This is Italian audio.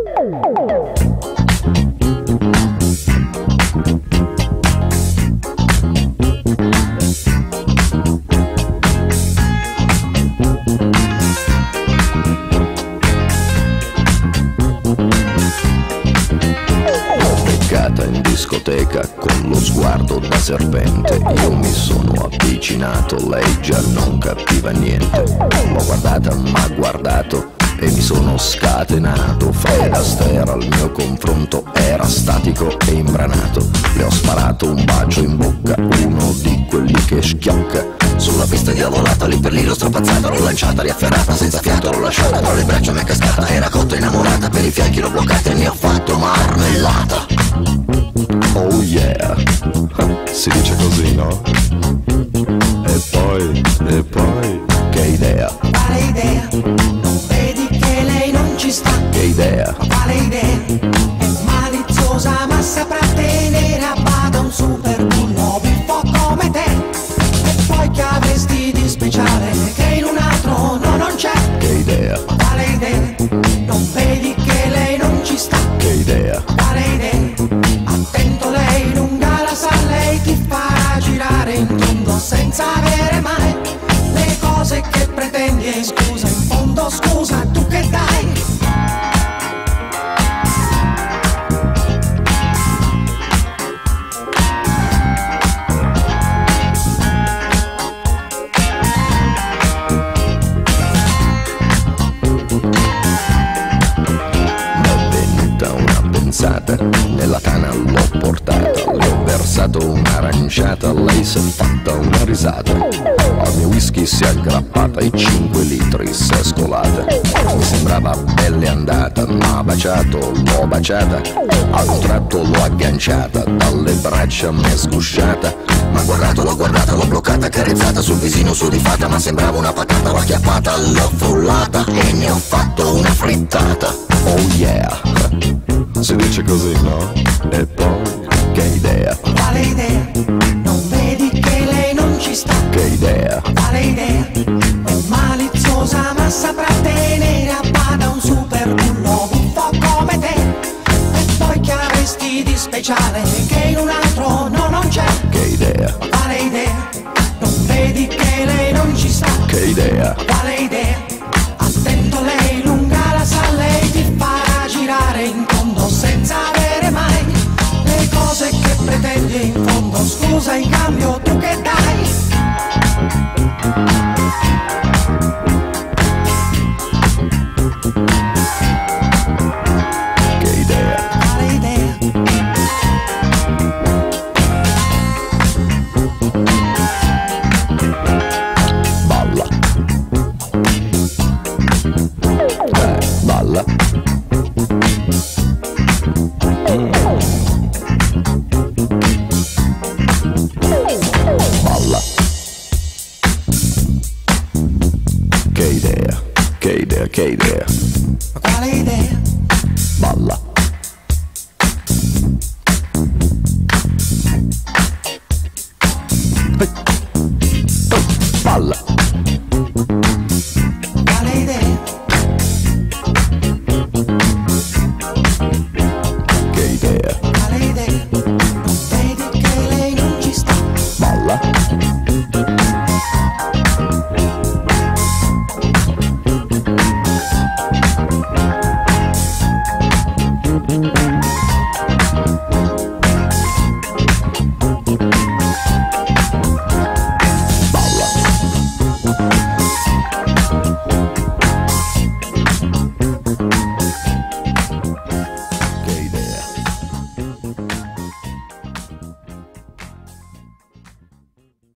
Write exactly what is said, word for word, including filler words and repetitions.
In discoteca con lo sguardo da serpente, io mi sono avvicinato, lei già non capiva niente. L'ho guardata, m'ha guardato e mi sono scatenato. Fred Astaire al mio confronto era statico e imbranato. Le ho sparato un bacio in bocca, uno di quelli che schiocca. Sulla pista diavolata, lì per lì l'ho strapazzata, l'ho lanciata, riafferrata, senza fiato l'ho lasciata, tra le braccia mi è cascata, era cotta innamorata, per i fianchi l'ho bloccata e ne ho fatto marmellata. Oh yeah, si dice così, no? E poi, e poi, che idea? Quale idea? Non vedi che lei non ci sta? Che idea? Quale idea? È maliziosa ma saprà tenere a bada un super bullo buffo come te. E poi che avresti di speciale che in un altro no non c'è? Che idea? Quale idea? Non vedi che lei non ci sta? Che idea? Quale idea? Attento, lei lunga la sa, lei ti farà girare in tondo senza avere mai le cose che pretendi. E scusa, in fondo scusa, tu che dai? Nella tana l'ho portata, le ho versato un'aranciata, lei si è fatta una risata. Al mio whisky si è aggrappata e cinque litri si è scolata. Mi sembrava pelle andata, m'ha baciato, l'ho baciata. A un tratto l'ho agganciata, dalle braccia m'è sgusciata. M'ha guardato, l'ho guardata, l'ho bloccata, accarezzata sul visino sudifata. Ma sembrava una patata, l'ho acchiappata, l'ho frullata e ne ho fatto una frittata. Oh yeah, si dice così, no? E poi, che idea? Quale idea? Non vedi che lei non ci sta? Che idea? Quale idea? È maliziosa ma saprà tenere a bada un super bullo buffo come te. E poi che avresti di speciale che in un altro no non c'è? Che idea? Quale idea? Non vedi che lei non ci sta? Che idea? Quale idea? Attento, lei lunga la sa, lei ti farà girare in tondo senza avere mai le cose che pretendi. In fondo scusa, in cambio tu che dai? Che idea? Quale idea? Balla. Eh, balla.